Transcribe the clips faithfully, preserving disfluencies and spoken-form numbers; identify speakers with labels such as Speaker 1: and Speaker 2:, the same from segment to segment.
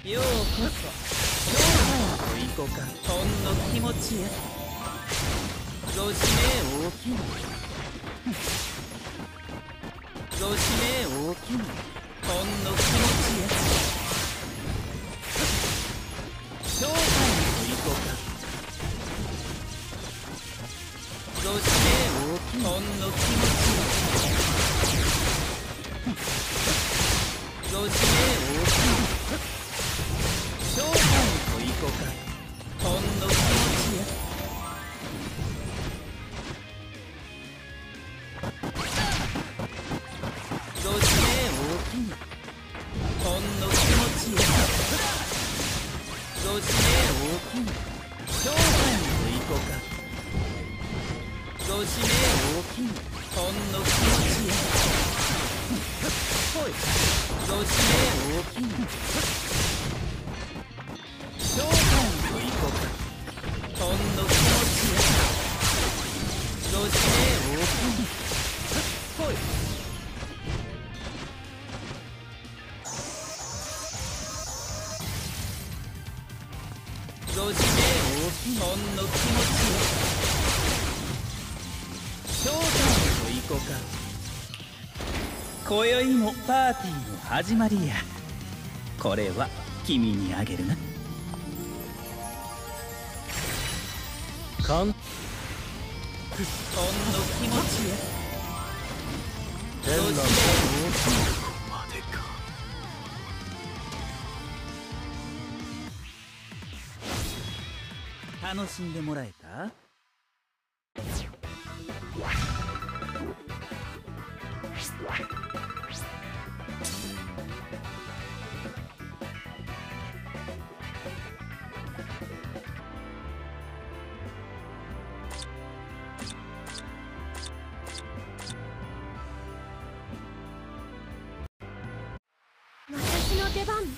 Speaker 1: ようこそ今日も行こうか。ほんの気持ちやご指名大きなご指名大きなほんの気持ちや正体と行こうか。ご指名大きなほんの気持ちやご指名大きな正体と行こうか。ほんの気持ちやご指名大きなほんの気持ちやご指名大きな正体と行こうか。ご指名大きなほんの気持ちやほいご指名大きな正体と行こうか。ほんの気持ちやご指名大きなほいご指名大きなほんの気持ちや正体と行こうか。今宵もパーティーの始まりや。これは君にあげるな。
Speaker 2: かんほんの
Speaker 1: 気持ちや
Speaker 2: 変なもの
Speaker 1: こ
Speaker 2: までか。
Speaker 1: 楽しんでもらえた？
Speaker 3: 私の出番。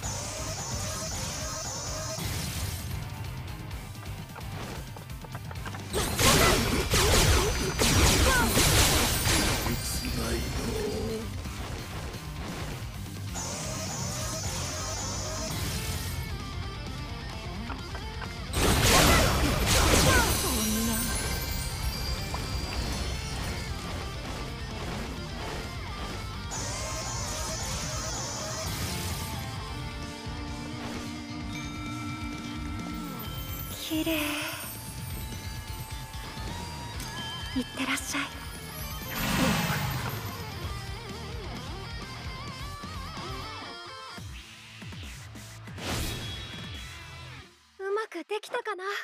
Speaker 3: 綺麗。いってらっしゃい。うまくできたかな。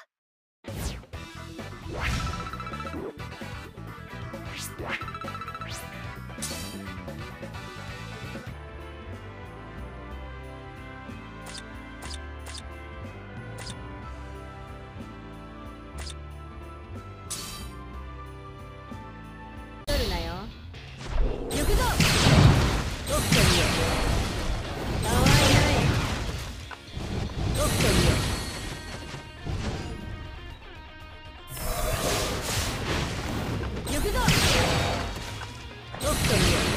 Speaker 3: 取るなよ。行くぞ。どっかによ。かわいない。どっかによ。行くぞ。どっかによ。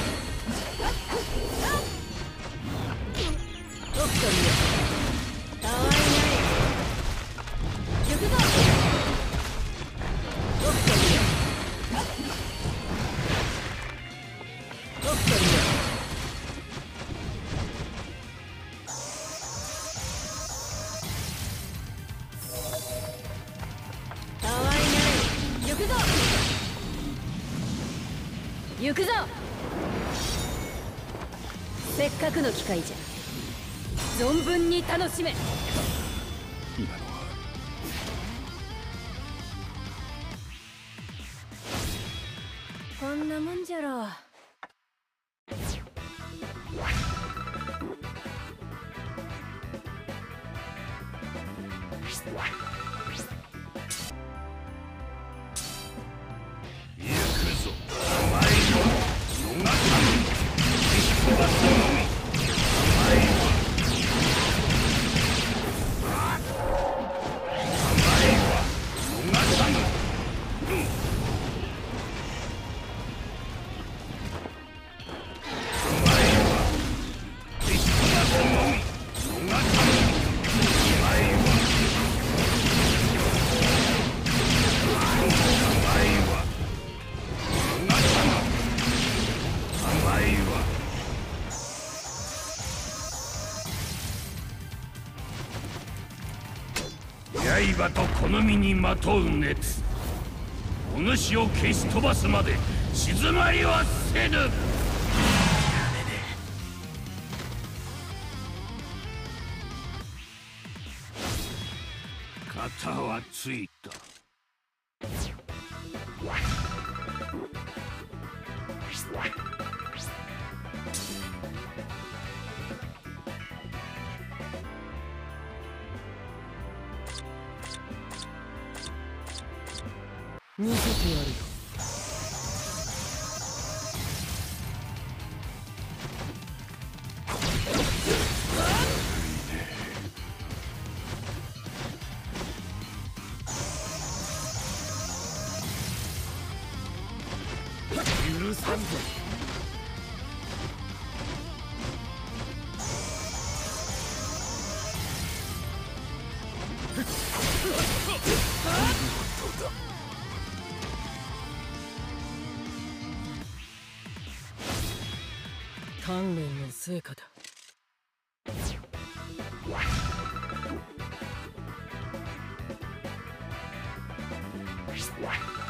Speaker 3: どっかによ。かわいない。行くぞ。どっかによ。どっかによ。かわいない。行くぞ。行くぞ。せっかくの機会じゃ。存分に楽しめ。
Speaker 2: 今のは
Speaker 3: こんなもんじゃろう。
Speaker 2: 行くぞ。お前の逃さぬ。飛ばすのみ。お前はお前は逃さぬ。 かとこの身にまとう熱、お主を消し飛ばすまで静まりはせぬ。肩はついた。
Speaker 3: 見せてやるよ。
Speaker 1: 許さんぞ。鍛錬の成果だ。
Speaker 2: What?